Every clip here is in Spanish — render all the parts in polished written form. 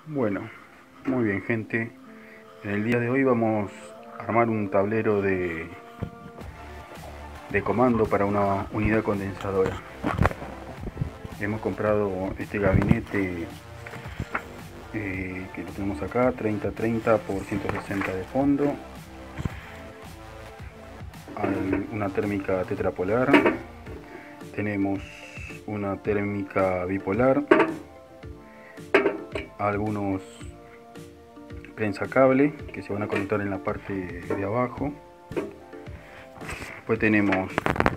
Bueno, muy bien gente, en el día de hoy vamos a armar un tablero de comando para una unidad condensadora. Hemos comprado este gabinete que lo tenemos acá, 3030 por 160 de fondo, una térmica tetrapolar, tenemos una térmica bipolar, algunos prensa cable que se van a conectar en la parte de abajo. Después tenemos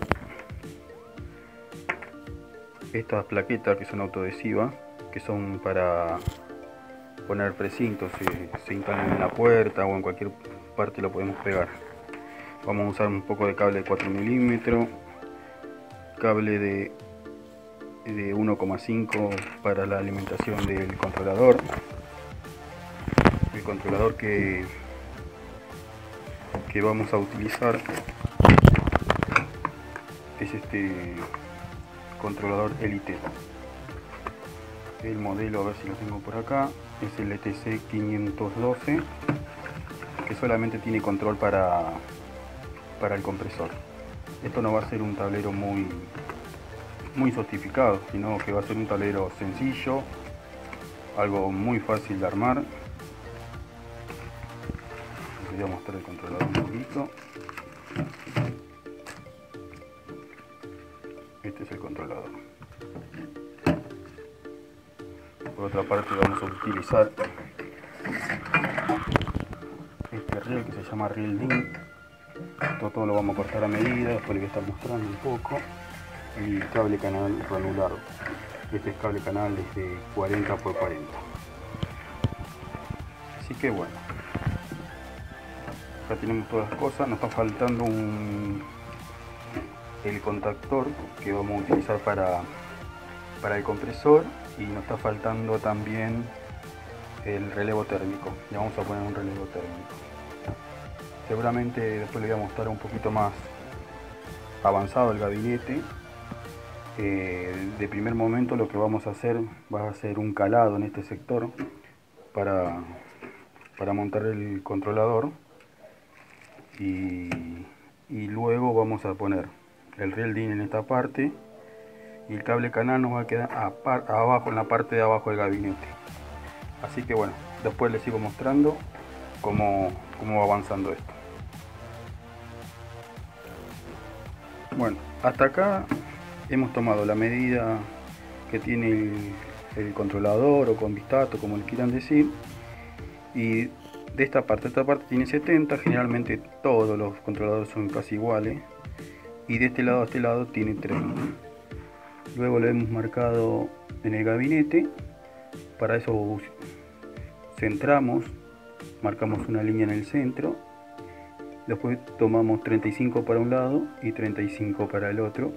estas plaquetas que son autoadhesivas, que son para poner precintos, se instalan en la puerta o en cualquier parte lo podemos pegar. Vamos a usar un poco de cable de 4 milímetros, cable de 1,5 para la alimentación del controlador. El controlador que vamos a utilizar es este controlador Elite. El modelo, a ver si lo tengo por acá, es el ETC 512, que solamente tiene control para el compresor. Esto no va a ser un tablero muy sofisticado, sino que va a ser un tablero sencillo, algo muy fácil de armar. Les voy a mostrar el controlador un poquito. Este es el controlador. Por otra parte vamos a utilizar este riel que se llama riel DIN. Todo lo vamos a cortar a medida, después les voy a estar mostrando un poco. Y cable canal granulado. Este es cable canal de 40 por 40. Así que bueno, acá tenemos todas las cosas. Nos está faltando el contactor que vamos a utilizar para el compresor, y nos está faltando también el relevo térmico. Ya vamos a poner un relevo térmico. Seguramente después les voy a mostrar un poquito más avanzado el gabinete. De primer momento lo que vamos a hacer va a ser un calado en este sector para montar el controlador, y luego vamos a poner el riel DIN en esta parte, y el cable canal nos va a quedar abajo, en la parte de abajo del gabinete. Así que bueno, después les sigo mostrando cómo va avanzando esto. Bueno, hasta acá hemos tomado la medida que tiene el controlador o convistato, como le quieran decir, y de esta parte tiene 70. Generalmente todos los controladores son casi iguales, y de este lado a este lado tiene 30. Luego lo hemos marcado en el gabinete. Para eso centramos, marcamos una línea en el centro. Después tomamos 35 para un lado y 35 para el otro.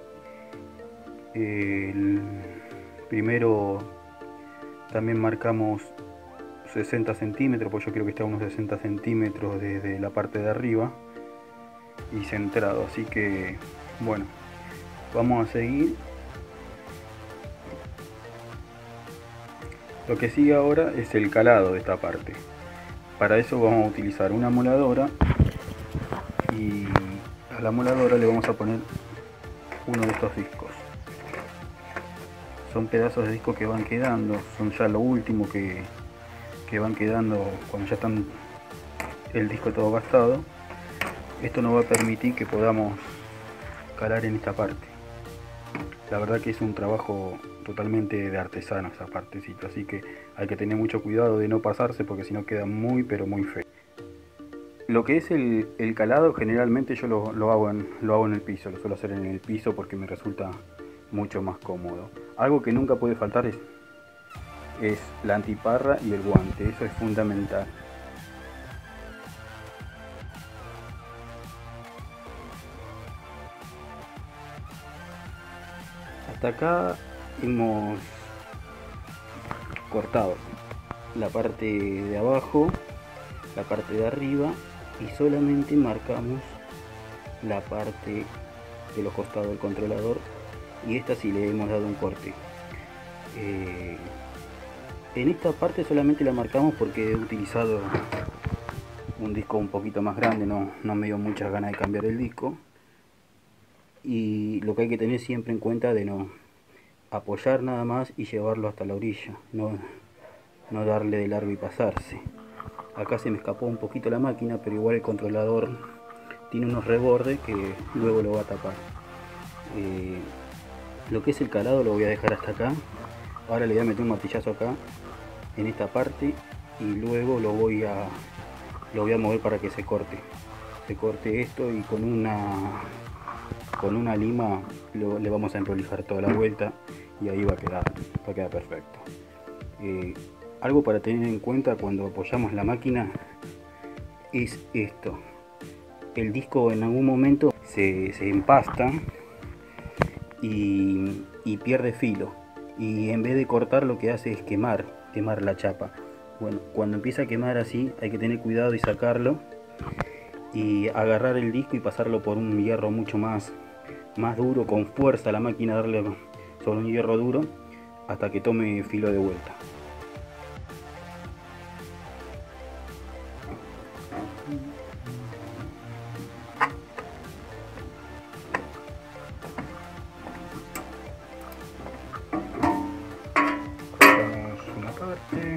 Primero también marcamos 60 centímetros, pues yo creo que está a unos 60 centímetros desde la parte de arriba y centrado. Así que bueno, vamos a seguir. Lo que sigue ahora es el calado de esta parte. Para eso vamos a utilizar una moladora, y a la moladora le vamos a poner uno de estos discos. Son pedazos de disco que van quedando, son ya lo último que van quedando cuando ya están el disco todo gastado. Esto nos va a permitir que podamos calar en esta parte. La verdad que es un trabajo totalmente de artesano esa partecita, así que hay que tener mucho cuidado de no pasarse, porque si no queda muy pero muy feo. Lo que es el calado, generalmente yo lo hago en el piso, lo suelo hacer en el piso porque me resulta mucho más cómodo. Algo que nunca puede faltar es la antiparra y el guante, eso es fundamental. Hasta acá hemos cortado la parte de abajo, la parte de arriba, y solamente marcamos la parte de los costados del controlador, y esta sí le hemos dado un corte. En esta parte solamente la marcamos porque he utilizado un disco un poquito más grande, no me dio muchas ganas de cambiar el disco. Y lo que hay que tener siempre en cuenta de no apoyar nada más y llevarlo hasta la orilla, no darle de largo y pasarse. Acá se me escapó un poquito la máquina, pero igual el controlador tiene unos rebordes que luego lo va a tapar. Lo que es el calado lo voy a dejar hasta acá. Ahora le voy a meter un martillazo acá en esta parte y luego lo voy a mover para que se corte esto, y con una lima le vamos a emprolijar toda la vuelta y ahí va a quedar perfecto. Algo para tener en cuenta cuando apoyamos la máquina es esto: el disco en algún momento se empasta y pierde filo, y en vez de cortar lo que hace es quemar la chapa. Bueno, cuando empieza a quemar así hay que tener cuidado y sacarlo y agarrar el disco y pasarlo por un hierro mucho más duro, con fuerza a la máquina, darle sobre un hierro duro hasta que tome filo de vuelta. Cortamos una parte,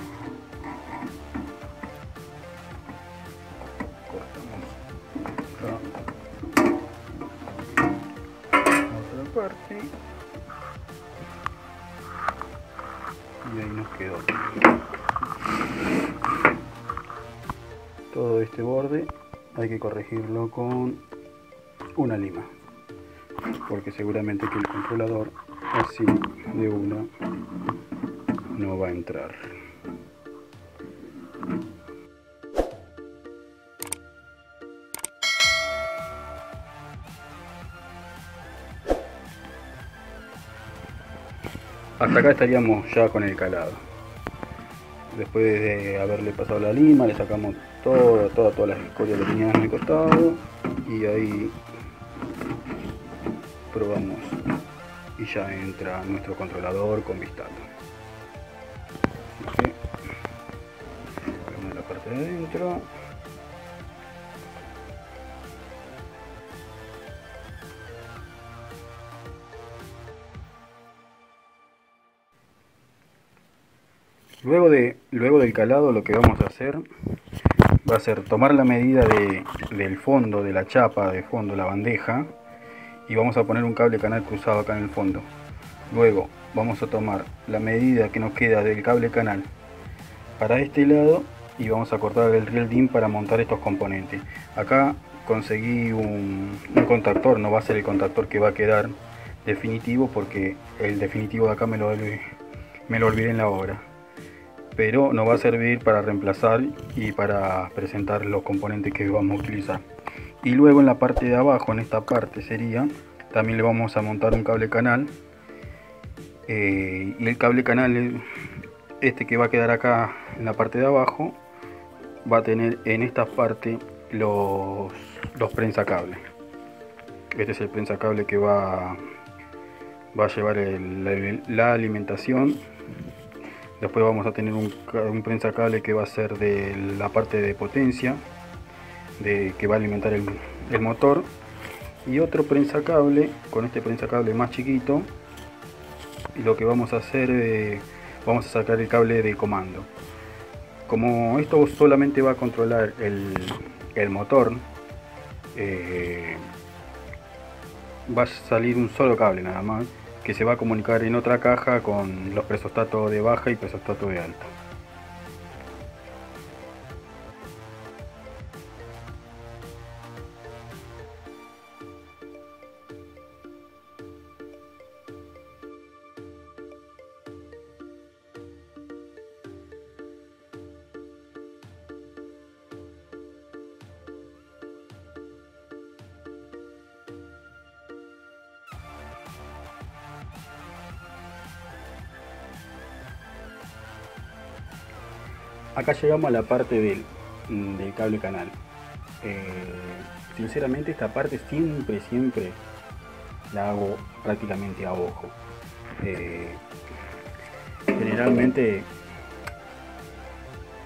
cortamos otra parte y ahí nos quedó. Todo este borde hay que corregirlo con una lima, porque seguramente que el controlador así de una no va a entrar. Hasta acá estaríamos ya con el calado. Después de haberle pasado la lima, le sacamos todas las escorias que tenía en el costado y ahí probamos y ya entra nuestro controlador con Vistato. Vemos la parte de adentro. Luego del calado, lo que vamos a hacer va a ser tomar la medida del fondo, de la chapa de fondo, la bandeja, y vamos a poner un cable canal cruzado acá en el fondo. Luego vamos a tomar la medida que nos queda del cable canal para este lado y vamos a cortar el riel DIN para montar estos componentes. Acá conseguí un contactor, no va a ser el contactor que va a quedar definitivo, porque el definitivo de acá me lo olvidé en la obra, pero nos va a servir para reemplazar y para presentar los componentes que vamos a utilizar. Y luego en la parte de abajo, en esta parte también le vamos a montar un cable canal, y el cable canal este que va a quedar acá en la parte de abajo va a tener en esta parte los prensacables. Este es el prensacable que va a llevar la alimentación. Después vamos a tener un prensacable que va a ser de la parte de potencia, que va a alimentar el motor, y otro prensacable con este prensacable más chiquito. Y lo que vamos a hacer, vamos a sacar el cable de comando. Como esto solamente va a controlar el motor, va a salir un solo cable nada más, que se va a comunicar en otra caja con los presostatos de baja y presostato de alta. Acá llegamos a la parte del cable canal. Sinceramente esta parte siempre la hago prácticamente a ojo. Generalmente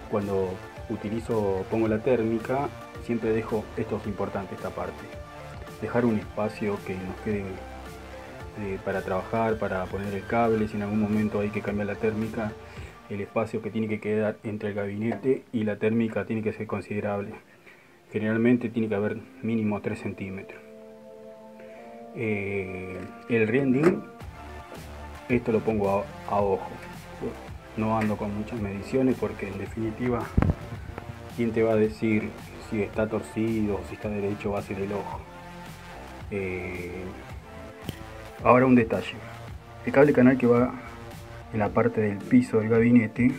cuando pongo la térmica, siempre dejo, esto es importante, esta parte, dejar un espacio que nos quede para trabajar, para poner el cable. Si en algún momento hay que cambiar la térmica, el espacio que tiene que quedar entre el gabinete y la térmica tiene que ser considerable. Generalmente tiene que haber mínimo 3 centímetros. El rending, esto lo pongo a ojo, no ando con muchas mediciones porque en definitiva, ¿quién te va a decir si está torcido o si está derecho? Va a ser el ojo. Ahora un detalle, el cable canal que va en la parte del piso del gabinete,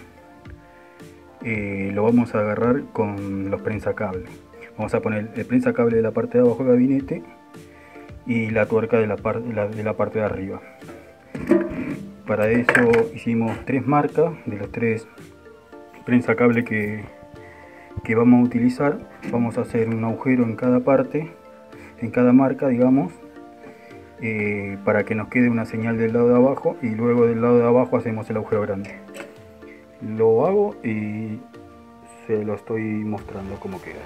lo vamos a agarrar con los prensacables. Vamos a poner el prensa-cable de la parte de abajo del gabinete y la tuerca de la parte de arriba. Para eso hicimos 3 marcas de los 3 prensa-cable que vamos a utilizar. Vamos a hacer un agujero en cada parte, en cada marca, digamos, para que nos quede una señal del lado de abajo, y luego del lado de abajo hacemos el agujero grande. Lo hago y se lo estoy mostrando cómo queda.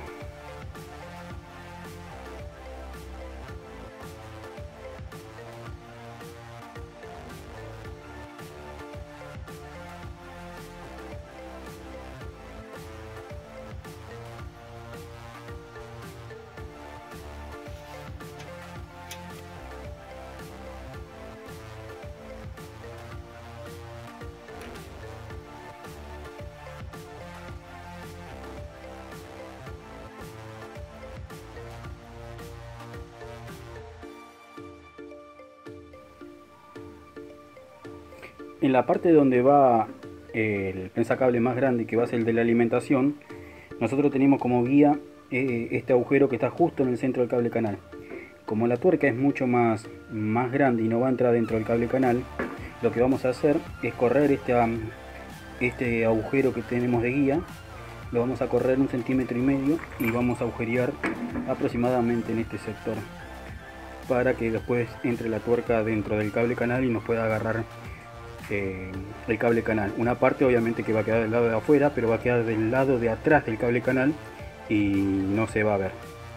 En la parte donde va el prensa-cable más grande, que va a ser el de la alimentación, nosotros tenemos como guía este agujero que está justo en el centro del cable canal. Como la tuerca es mucho más grande y no va a entrar dentro del cable canal, lo que vamos a hacer es correr este agujero que tenemos de guía, lo vamos a correr 1,5 centímetros y vamos a agujerear aproximadamente en este sector, para que después entre la tuerca dentro del cable canal y nos pueda agarrar el cable canal. Una parte obviamente que va a quedar del lado de afuera, pero va a quedar del lado de atrás del cable canal y no se va a ver.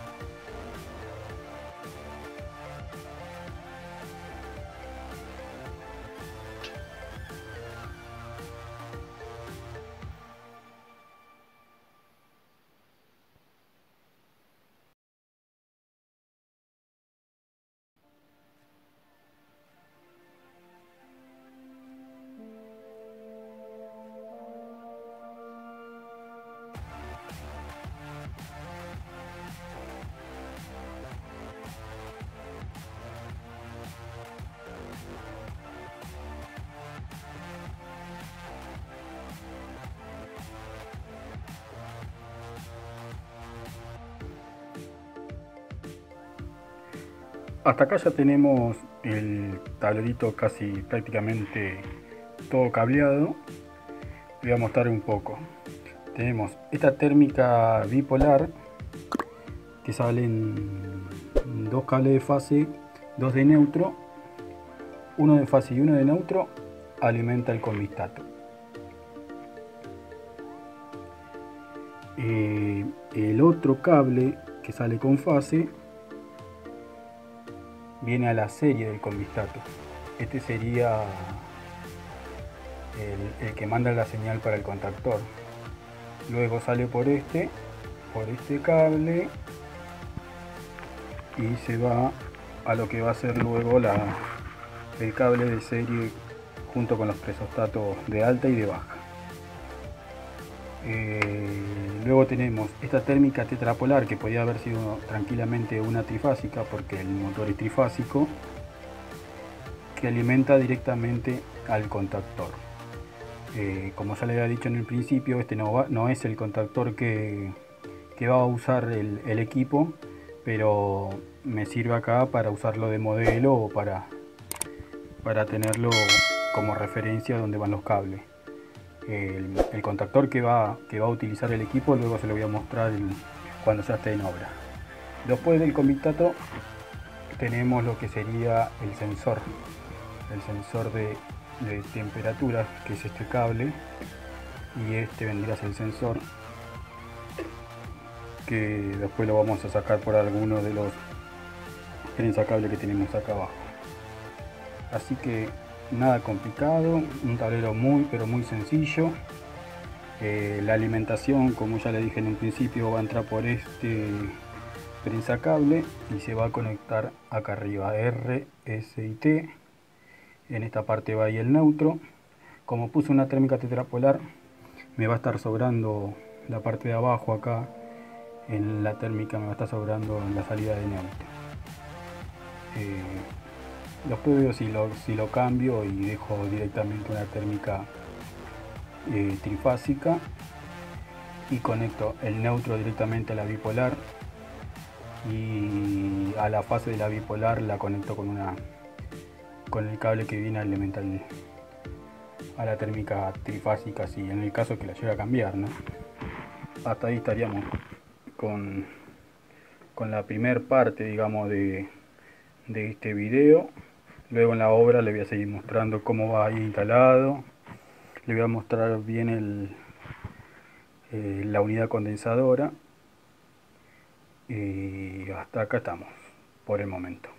Hasta acá ya tenemos el tablerito casi prácticamente todo cableado. Voy a mostrar un poco. Tenemos esta térmica bipolar que salen 2 cables de fase, 2 de neutro, uno de fase y uno de neutro, alimenta el comistato. El otro cable que sale con fase viene a la serie del comistato. Este sería el que manda la señal para el contactor. Luego sale por este cable y se va a lo que va a ser luego el cable de serie junto con los presostatos de alta y de baja. Luego tenemos esta térmica tetrapolar, que podía haber sido tranquilamente una trifásica porque el motor es trifásico, que alimenta directamente al contactor. Como ya le había dicho en el principio, este no es el contactor que va a usar el equipo, pero me sirve acá para usarlo de modelo o para tenerlo como referencia donde van los cables. El contactor que va a utilizar el equipo luego se lo voy a mostrar cuando ya esté en obra. Después del comistato tenemos lo que sería el sensor de temperatura, que es este cable. y este vendría a ser el sensor, que después lo vamos a sacar por alguno de los prensacables que tenemos acá abajo. Así que nada complicado, un tablero muy pero muy sencillo. La alimentación, como ya le dije en un principio, va a entrar por este prensa-cable y se va a conectar acá arriba, R, S y T. En esta parte va ahí el neutro. Como puse una térmica tetrapolar, me va a estar sobrando la parte de abajo acá. En la térmica me va a estar sobrando la salida de neutro. Después veo si lo cambio y dejo directamente una térmica trifásica y conecto el neutro directamente a la bipolar, y a la fase de la bipolar la conecto con el cable que viene a alimentar a la térmica trifásica, si en el caso que la llegue a cambiar, ¿no? Hasta ahí estaríamos con la primer parte, digamos, de este video. Luego en la obra le voy a seguir mostrando cómo va ahí instalado. Le voy a mostrar bien la unidad condensadora. Y hasta acá estamos por el momento.